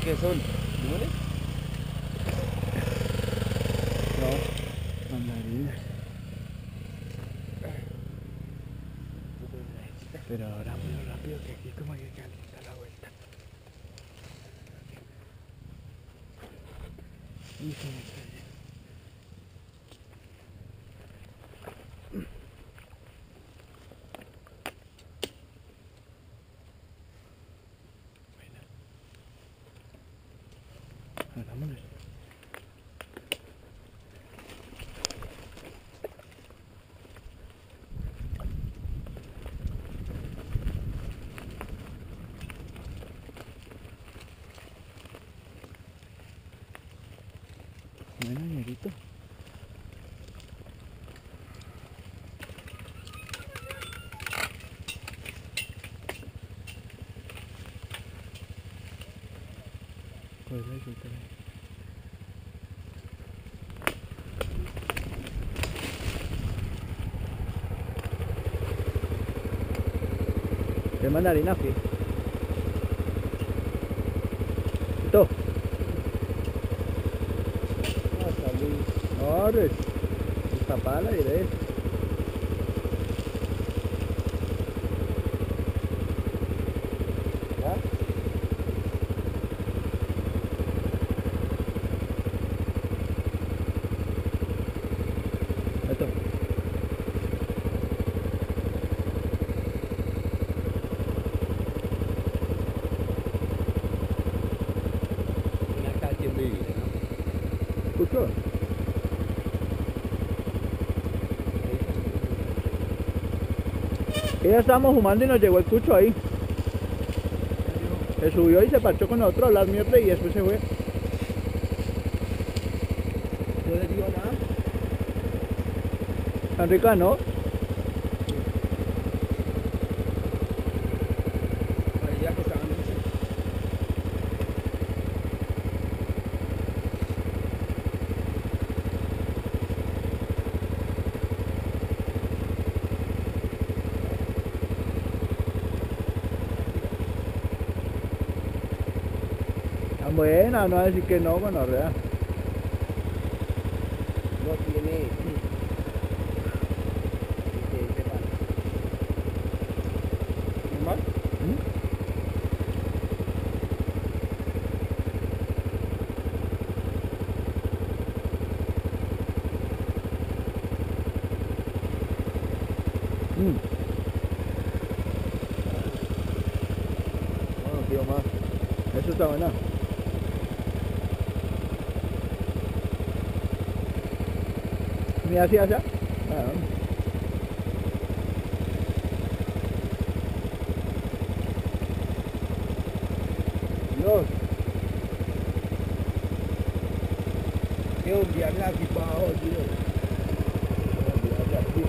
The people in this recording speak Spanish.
¿Qué son? ¿Limones? No, mandarinas. Pero ahora muy rápido que aquí como que calienta la vuelta. Y se me está yendo. Bueno, vámonos. Bueno, ñerito. Pues ahí sí, ¿qué mandarina aquí? ¿Esto? Ahora esta pala y de esto. Una calle en vivir, ¿no? ¿Escucho? Ya estábamos fumando y nos llegó el cucho ahí. Se subió y se parchó con nosotros a hablar mierda y después se fue. ¿No les digo nada? Tan rica, ¿no? Ahí ya costaban mucho. Tan buena, no va a decir que no, bueno, real. No tiene. ¿Normal? Bueno, tío, más. Eso está buena. Mira, así, allá. Dios. Que ondearla aquí para abajo, tío. Ondearla aquí.